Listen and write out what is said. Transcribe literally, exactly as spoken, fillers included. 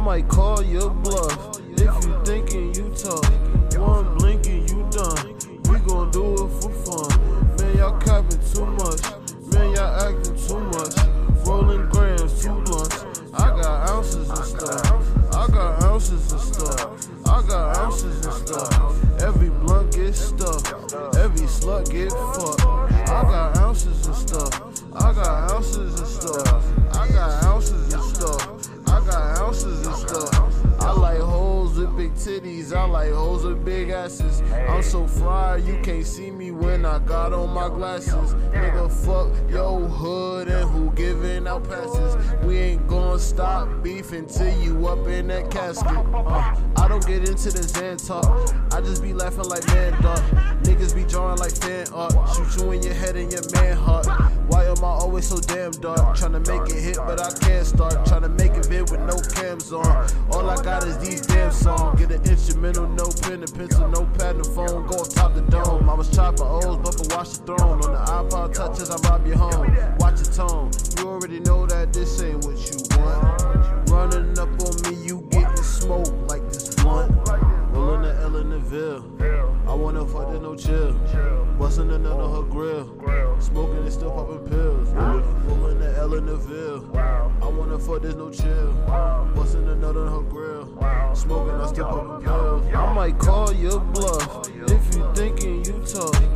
might call your bluff if you thinking you tough. One blinking, you done. We gon' do it for fun. Man, y'all capping too much. Man, y'all acting too much. Rolling grams, two blunts. I got ounces and stuff. I got ounces and stuff. I got ounces and stuff. Every blunt gets stuffed. Every slut get fucked. I got ounces and stuff. I got ounces and stuff. I got ounces and stuff. I got ounces and stuff. I like hoes with big titties. I like hoes with big asses. I'm so fried you can't see me when I got on my glasses. Nigga, fuck your hood and who giving out passes. We ain't gonna stop beefing till you up in that casket. Uh, I don't get into the Zan talk. I just be laughing like man dog. Niggas be drawing like fan art. Shoot you in your head and your man heart. Why am I always so damn dark? Tryna make it hit but I can't start. Tryna make a vid with no cams on. All I got is these damn songs. Get an instrumental, no pen and pencil, no pad and phone. Go top the dome. I was chopping O's, but for watch the throne. On the iPod touches, I rob your home. Watch your tone. You already know that this ain't what you want. Running up on me, you getting smoked like this blunt. Rolling the L in the Ville. I wanna fuck there's no chill. Bustin' a nut on her grill. Smoking and still popping pills. Rolling the L in the Ville. I wanna fuck there's no chill. Bustin' a nut on her grill. Smoking I still popping pills. I might call your bluff if you thinking you tough.